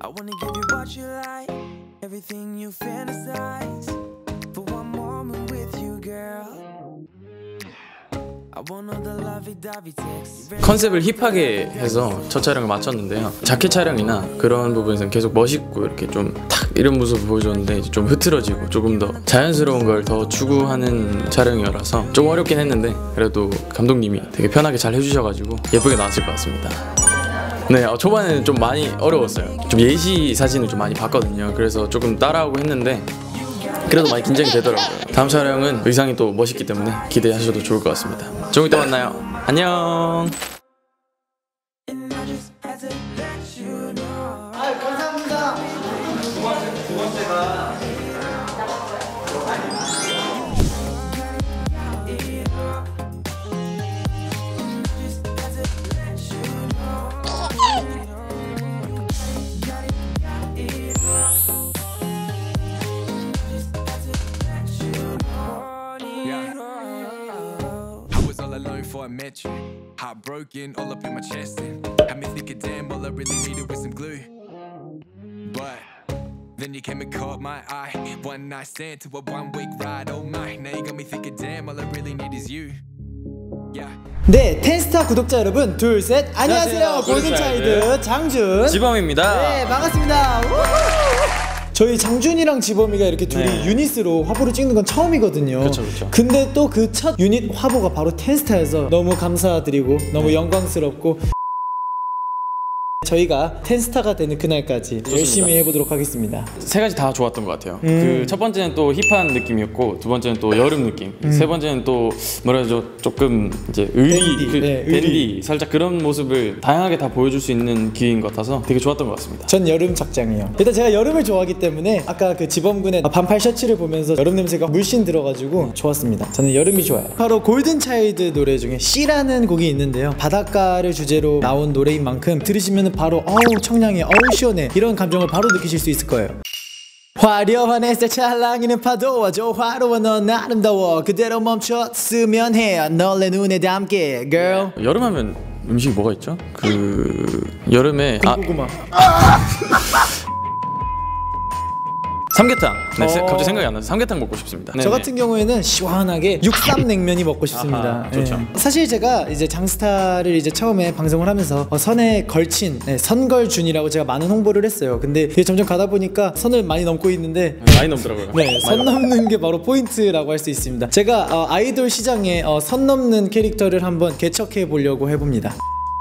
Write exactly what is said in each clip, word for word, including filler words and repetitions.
I wanna give you what you like, everything you fantasize. For one moment with you, girl. I want all the lovey-dovey texts. 컨셉을 힙하게 해서 첫 촬영을 마쳤는데요. 자켓 촬영이나 그런 부분에서는 계속 멋있고 이렇게 좀 탁 이런 모습을 보여줬는데 이제 좀 흐트러지고 조금 더 자연스러운 걸 더 추구하는 촬영이라서 좀 어렵긴 했는데 그래도 감독님이 되게 편하게 잘 해주셔가지고 예쁘게 나왔을 것 같습니다. 네, 어, 초반에는 좀 많이 어려웠어요. 좀 예시 사진을 좀 많이 봤거든요. 그래서 조금 따라하고 했는데 그래도 많이 긴장이 되더라고요. 다음 촬영은 의상이 또 멋있기 때문에 기대하셔도 좋을 것 같습니다. 조금 이따 만나요. 안녕. 아, 감사합니다. 두 번째가 before I met you, heartbroken all up in my chest and had me thinking, damn, all I really needed was some glue. But then you came and caught my eye. One night stand to a one week ride. Oh my, now you got me thinking, damn, all I really need is you. Yeah. 네, 텐스타 구독자 여러분, 둘, 셋, 안녕하세요. 골든차일드 장준 지범입니다. 네, 반갑습니다. 우후! 저희 장준이랑 지범이가 이렇게 둘이 네. 유닛으로 화보를 찍는 건 처음이거든요. 그쵸, 그쵸. 근데 또 그 첫 유닛 화보가 바로 텐스타여서 너무 감사드리고 너무 네. 영광스럽고 저희가 텐스타가 되는 그날까지 좋습니다. 열심히 해보도록 하겠습니다. 세 가지 다 좋았던 것 같아요. 음. 그 첫 번째는 또 힙한 느낌이었고, 두 번째는 또 여름 느낌, 음. 세 번째는 또 뭐라 해야죠, 조금 이제 의리, 댄디, 그, 네, 댄디 의리. 살짝 그런 모습을 다양하게 다 보여줄 수 있는 기회인 것 같아서 되게 좋았던 것 같습니다. 전 여름 착장이요. 일단 제가 여름을 좋아하기 때문에 아까 그 지범군의 반팔 셔츠를 보면서 여름 냄새가 물씬 들어가지고 좋았습니다. 저는 여름이 좋아요. 바로 골든차일드 노래 중에 C라는 곡이 있는데요. 바닷가를 주제로 나온 노래인 만큼 들으시면 바로 어우 청량해, 어우 시원해 이런 감정을 바로 느끼실 수 있을 거예요. 화려한 햇살 찰랑이는 파도와 조화로워 넌 아름다워 그대로 멈췄으면 해 널 내 눈에 담게 girl. 여름하면 음식이 뭐가 있죠? 그 여름에 군고구마. 아... 삼계탕. 네, 어... 갑자기 생각이 안 나서 삼계탕 먹고 싶습니다. 저 같은 경우에는 시원하게 육삼냉면이 먹고 싶습니다. 아하, 좋죠. 네. 사실 제가 이제 장스타를 이제 처음에 방송을 하면서 어, 선에 걸친 네, 선걸준이라고 제가 많은 홍보를 했어요. 근데 점점 가다 보니까 선을 많이 넘고 있는데 많이 넘더라고요. 네, 선 넘는 게 바로 포인트라고 할 수 있습니다. 제가 어, 아이돌 시장에 어, 선 넘는 캐릭터를 한번 개척해 보려고 해봅니다.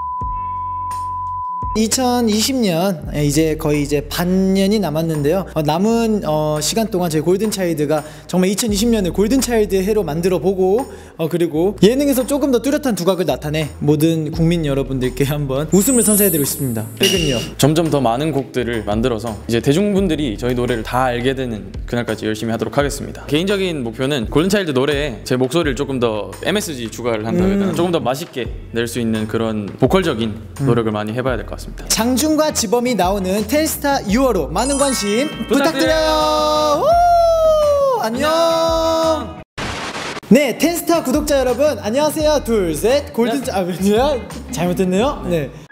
이천이십 년 이제 거의 이제 반년이 남았는데요. 어, 남은 어, 시간 동안 저희 골든차일드가 정말 이천이십 년을 골든차일드의 해로 만들어 보고 어, 그리고 예능에서 조금 더 뚜렷한 두각을 나타내 모든 국민 여러분들께 한번 웃음을 선사해드리고 싶습니다. 최근요. 점점 더 많은 곡들을 만들어서 이제 대중분들이 저희 노래를 다 알게 되는 그날까지 열심히 하도록 하겠습니다. 개인적인 목표는 골든차일드 노래에 제 목소리를 조금 더 엠에스지 추가를 한다고 해야 되나? 음. 조금 더 맛있게 낼 수 있는 그런 보컬적인 노력을 음. 많이 해봐야 될 것 같습니다. 장준과 지범이 나오는 텐스타 유월호 많은 관심 부탁드려요. 오, 안녕. 네, 텐스타 구독자 여러분 안녕하세요. 둘, 셋, 골든 아, 뭐야? 잘못했네요. 네.